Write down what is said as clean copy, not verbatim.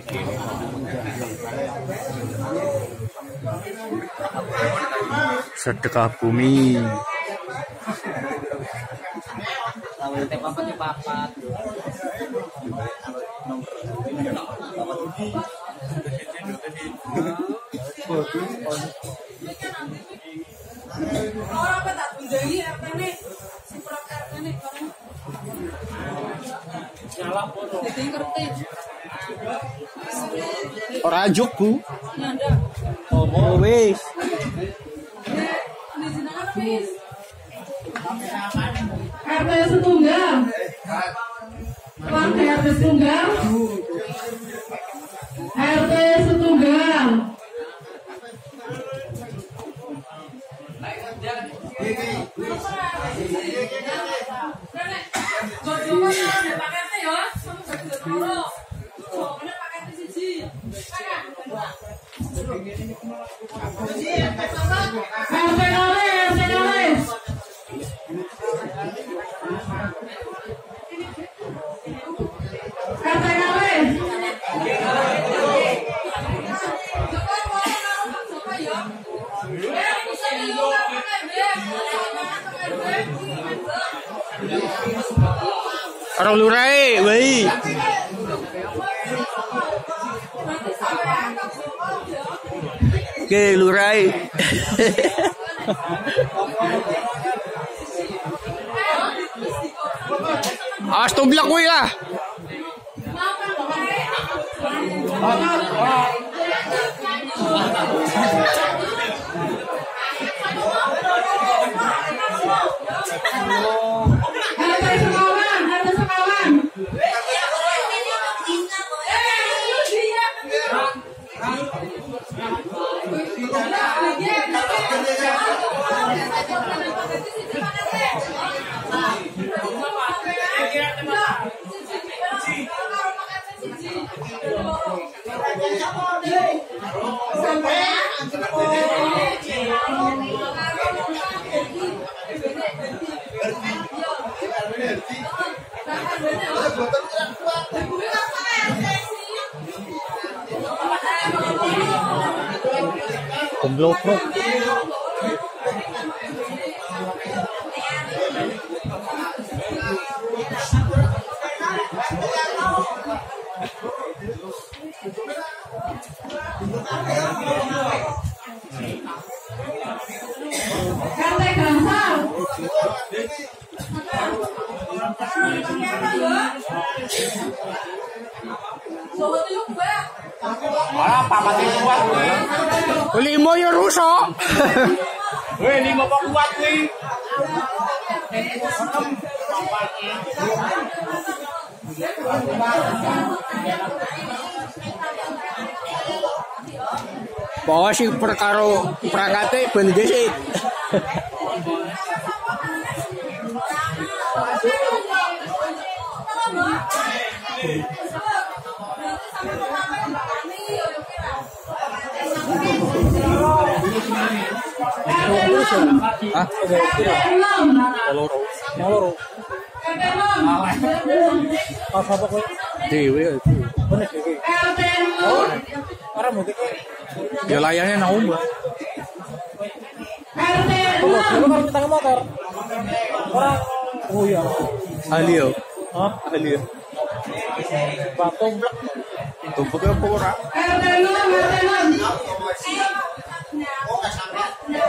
Sedekah bumi. Ora juk, Bu. Oh, wis. RT setunggal. Warga RT setunggal. RT setunggal. Orang lurai, wei. Oke, lurai. Awas tumblak kuwi lah. Goblok, bro. Limo ya rusak. Weh, limo kok kuat kuwi. Bawa sih perkara perangkate ben dhisik. Dewe itu. Ya layarnya naum lah. Kalau kita motor. Orang oh iya. Ahli yo. Hah? Ahli yo. Batung blok. Tumpuknya apa ora?